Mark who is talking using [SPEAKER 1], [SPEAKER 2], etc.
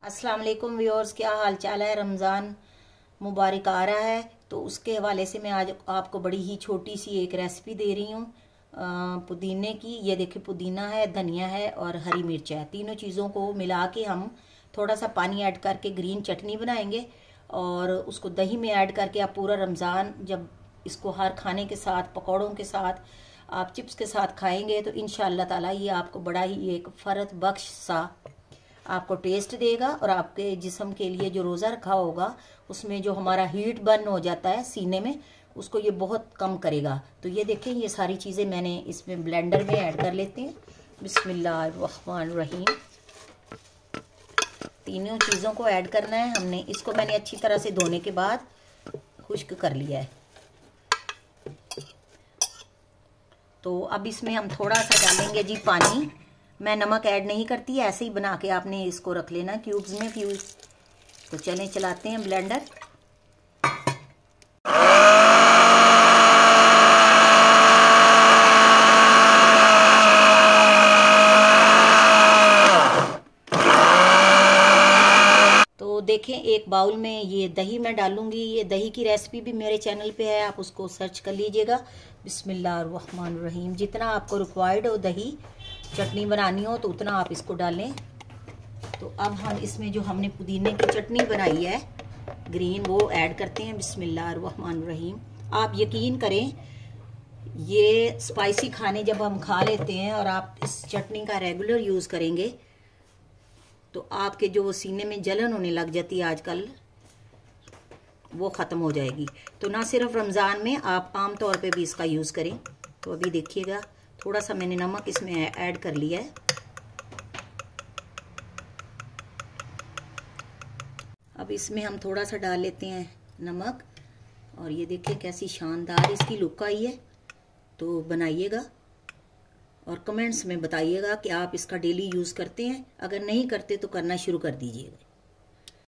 [SPEAKER 1] अस्सलाम वालेकुम व्यूअर्स, क्या हाल चाल है। रमज़ान मुबारक आ रहा है तो उसके हवाले से मैं आज आपको बड़ी ही छोटी सी एक रेसिपी दे रही हूँ पुदीने की। ये देखिए, पुदीना है, धनिया है और हरी मिर्च है। तीनों चीज़ों को मिला के हम थोड़ा सा पानी ऐड करके ग्रीन चटनी बनाएंगे और उसको दही में ऐड करके आप पूरा रमज़ान जब इसको हर खाने के साथ, पकौड़ों के साथ, आप चिप्स के साथ खाएंगे तो इंशाअल्लाह ताला ये आपको बड़ा ही एक फ़र्द बख्श सा आपको टेस्ट देगा और आपके जिस्म के लिए जो रोज़ा रखा होगा उसमें जो हमारा हीट बर्न हो जाता है सीने में, उसको ये बहुत कम करेगा। तो ये देखें, ये सारी चीज़ें मैंने इसमें ब्लेंडर में ऐड कर लेते हैं। बिस्मिल्लाहिर्रहमानिर्रहीम। तीनों चीज़ों को ऐड करना है हमने। इसको मैंने अच्छी तरह से धोने के बाद खुश्क कर लिया है। तो अब इसमें हम थोड़ा सा डालेंगे जी पानी। मैं नमक ऐड नहीं करती, ऐसे ही बना के आपने इसको रख लेना क्यूब्स में। तो चलें, चलाते हैं ब्लेंडर। तो देखें, एक बाउल में ये दही मैं डालूंगी। ये दही की रेसिपी भी मेरे चैनल पे है, आप उसको सर्च कर लीजिएगा। बिस्मिल्लाहिर्रहमानिर्रहीम। जितना आपको रिक्वायर्ड हो दही चटनी बनानी हो तो उतना आप इसको डालें। तो अब हम इसमें जो हमने पुदीने की चटनी बनाई है ग्रीन, वो ऐड करते हैं। बिस्मिल्लाहिर्रहमानिर्रहीम। आप यकीन करें, ये स्पाइसी खाने जब हम खा लेते हैं और आप इस चटनी का रेगुलर यूज़ करेंगे तो आपके जो सीने में जलन होने लग जाती है आजकल, वो ख़त्म हो जाएगी। तो ना सिर्फ रमज़ान में, आप आम तौर पे भी इसका यूज़ करें। तो अभी देखिएगा, थोड़ा सा मैंने नमक इसमें ऐड कर लिया है। अब इसमें हम थोड़ा सा डाल लेते हैं नमक। और ये देखिए कैसी शानदार इसकी लुक आई है। तो बनाइएगा और कमेंट्स में बताइएगा कि आप इसका डेली यूज़ करते हैं। अगर नहीं करते तो करना शुरू कर दीजिएगा।